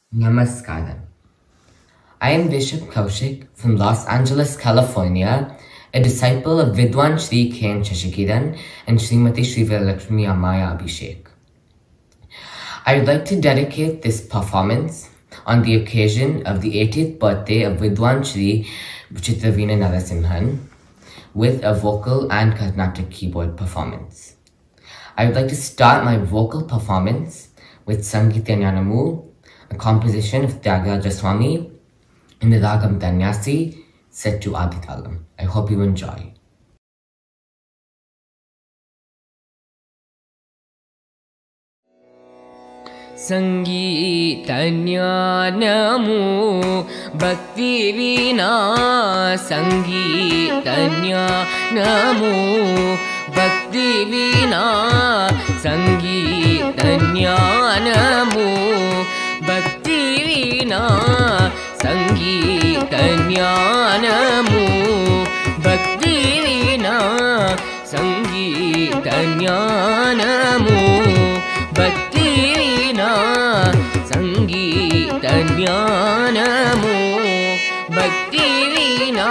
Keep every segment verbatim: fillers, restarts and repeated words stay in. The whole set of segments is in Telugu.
Namaskaram. I am Bishop Kaushik from Los Angeles, California, a disciple of Vidwan Shri K N Shashikiran and Srimati Shri Lakshmi Amaya Abhishek. I would like to dedicate this performance on the occasion of the eightieth birthday of Vidwan Shri Chitraveena Narasimhan with a vocal and Carnatic keyboard performance. I would like to start my vocal performance with Sangitya Nyanamu, a composition of Tyagaraja Swami in the Ragam Danyasi set to Aditalam. I hope you enjoy. Sangeetanyanamu Bhakti Veena Sangeetanyanamu Bhakti Veena Sangeetanyanamu Bhakti Veena Sangeetanyanamu Bhakti Veena Sangeetanyanamu Bhakti Veena Sangeetanyanamu Bhakti Veena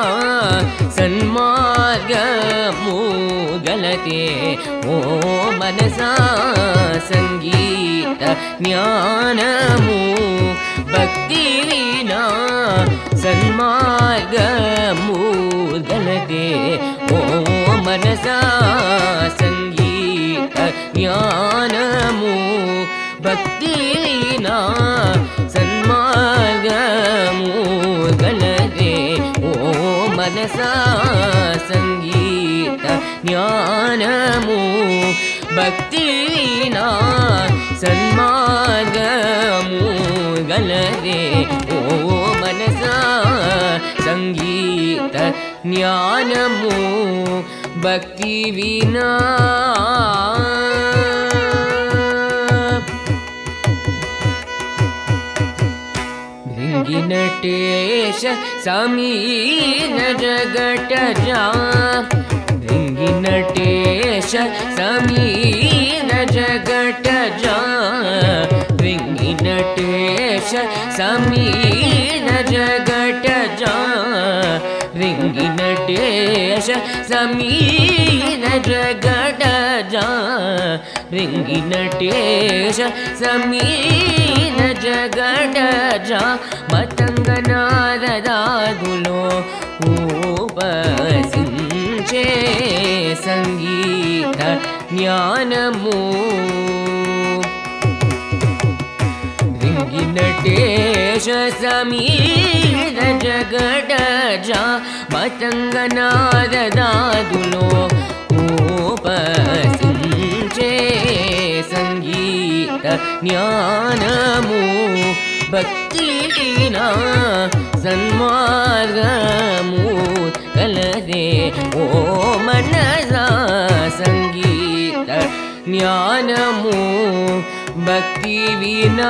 Sanmargamu Galate O Manasa Sangeetanyanamu Bhakti Veena Sanmargamu Galate O Manasa Sangeetanyanamu Bhakti Veena Sanmargamu Galate O Manasa Sangeetanyanamu Bhakti Veena Sanmargamu Galate O Manasa Sangeetanyanamu Bhakti Veena Ringinatesha Samina Jagataja Ringinatesha Samina Jagataja Ringinatesha Samina Jagataja Ringinatesha Samina Jagataja Ringinatesha Samina Jagataja Matanganaradagulo Upasinche Sangeetanyanamu Ringinatesha Samina Jagataja Matanganaradagulo Upasinche Sangeetanyanamu Bhakti Veena Sanmargamu Galate O Manasa Sangeetanyanamu Bhakti Veena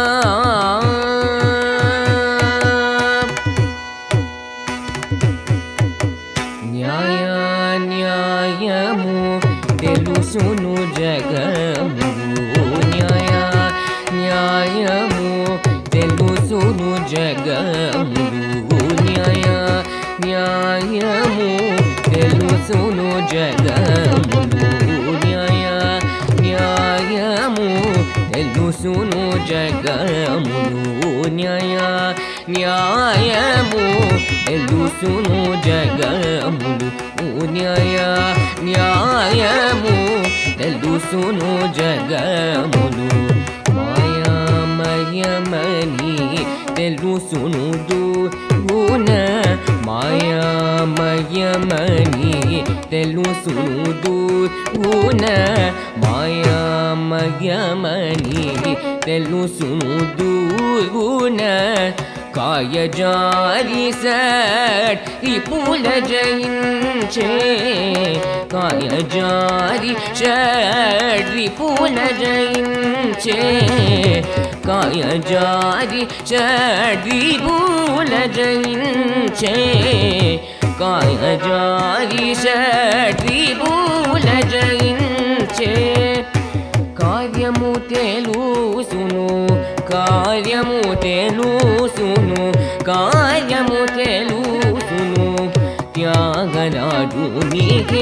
Nyaya Nyayamu Telusunu Jagamu Nyaya Nyayamu Telusunu Jagamu Nyaya Nyayamu Telusunu Jagamu Nyaya Nyayamu Telusunu Jagamu Nyaya Nyayamu Telusunu Jagamu Nyaya Nyayamu Telusunu Jagamu Maya Maya Mani Telusunu Duna Maya Maya Mani Telusunu Duna Maya Maya Mani Telusunu Duna Kaya Jari Sat Ripula Jainche Kaya Jari Sat Ripula Jainche Kaya Jari Sat Ripula Jainche Kaya Jari Sat Ripula Jainche Karyamu Telusunu Kaya కార్యము తెలుసును కార్యము తెలుసును త్యాగరాజు నీకే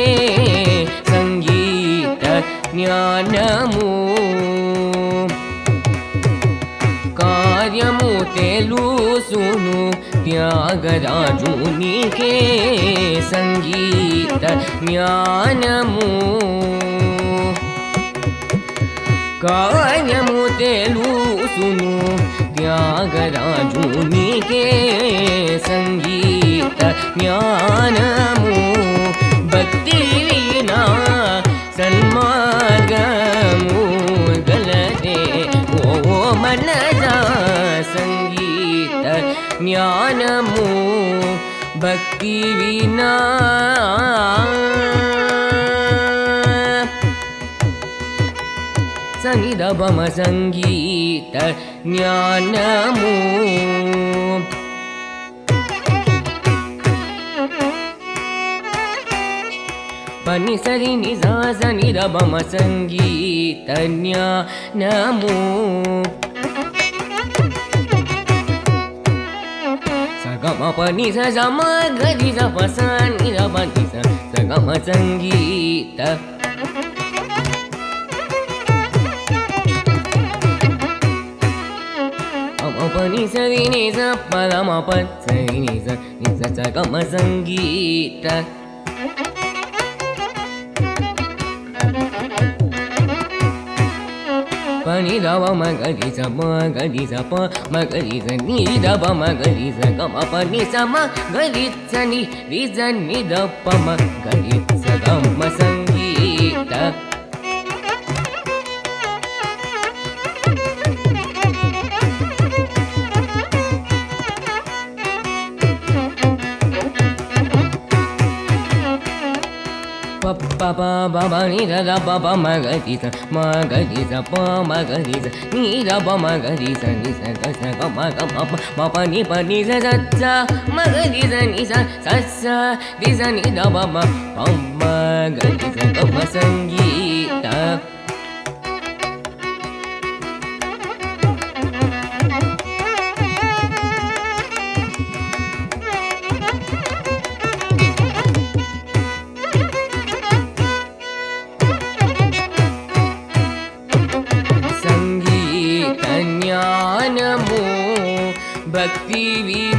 సంగీత జ్ఞానము కార్యము తెలుసును త్యాగరాజు నీకే సంగీత జ్ఞానము కార్యము తెలుసును త్యాగరాజు నీకే సంగీత జ్ఞానము భక్తి వినా సన్మార్గము గలదే ఓ మనజా సంగీత జ్ఞానము భక్తి వినా సనిదబమ సంగీత జ్ఞానము పని సరి నిజా సనిదబమ సంగీత జ్ఞానము సగమ పని సమ గరి సప సనిదబ నిజ సగమ సంగీత పని సరి నిజ పదమ పని నిజ నిజ సగమ సంగీత పని దవ మగరి స మగరి స ప మగరి స ని దవ మగరి స గమ పని స మగరి స ని రి స ని ద ప మగరి స గమ సంగీత pa pa ba ba ni da da pa pa ma ga di sa ma ga di sa pa ma ga di sa ni da pa ma ga di sa ni sa ga sa ga ma ga ma pa ma pa ni pa ni sa sa sa ma ga di sa ni sa sa sa di sa ni da pa ma pa ma ga di sa ga ma sangeeta भक्ति